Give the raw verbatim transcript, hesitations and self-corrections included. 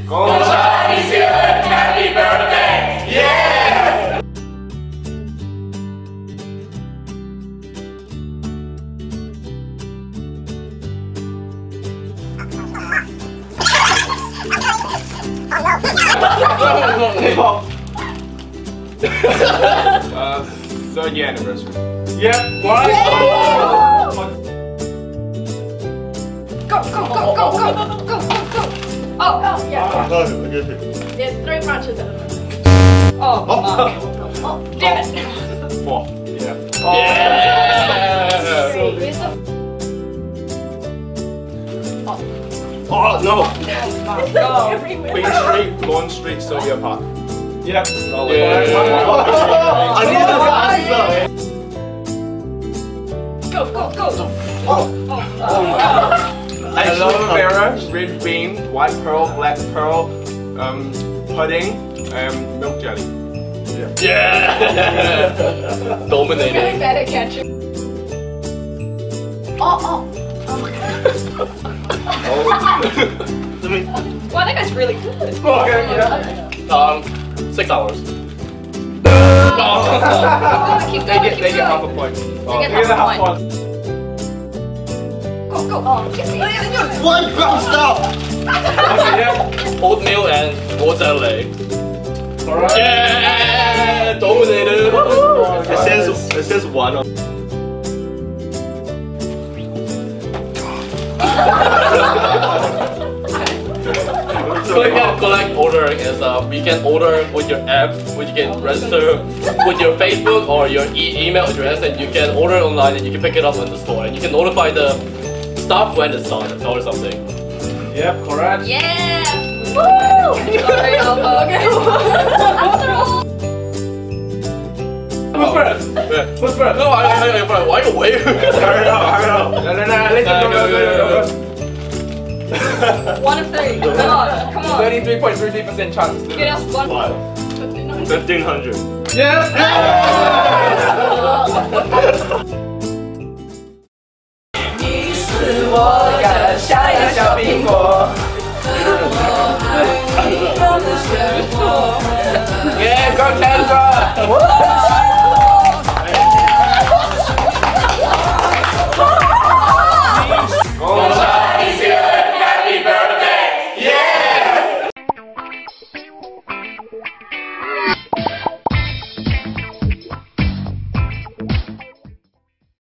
恭喜你生日 ，Happy Birthday， 耶！ uh, third year anniversary. Yeah, what? Go, go, go, go, go, go, go, go. Oh, oh, yeah. There's three punches. Oh, oh, oh, damn it. Four. Yeah. Oh. Yeah. Oh no! Oh. Queen Street, Lawn Street, Sylvia Park. Yep. Oh, yeah. I need this answer. Go, go, go. Oh. Oh. Oh. Aloe vera, red bean, white pearl, black pearl, um, pudding, and milk jelly. Yeah. Yeah. Dominating. I'm really bad at catching. Oh, oh. Wow, that guy's really good. Okay, yeah. Um, six hours. Oh, keep They going, get, keep they get half going. a point. They get Here's a half a half point. Go, go. Oh, kiss me. One ground stop. Okay, yeah. Oatmeal and mozzarella. Alright. Yeah, dominated. It says it says one on. So you can collect ordering is uh, you can order with your app, which you can register with your Facebook or your e email address, and you can order online and you can pick it up in the store, and you can notify the staff when it's done or something. Yep, correct. Yeah. Woo! Sorry, Alpha. Okay. Who's first? Who's first? No, I, I, I, why you wait? Hurry up, hurry up. No, no, no, let's go, go, go, go, go. One of three. Come on, come on. thirty-three point three three percent chance. Get us one. Five. Fifteen hundred. Yes! 你是我的下一个小苹果。 Yeah, go Kendra!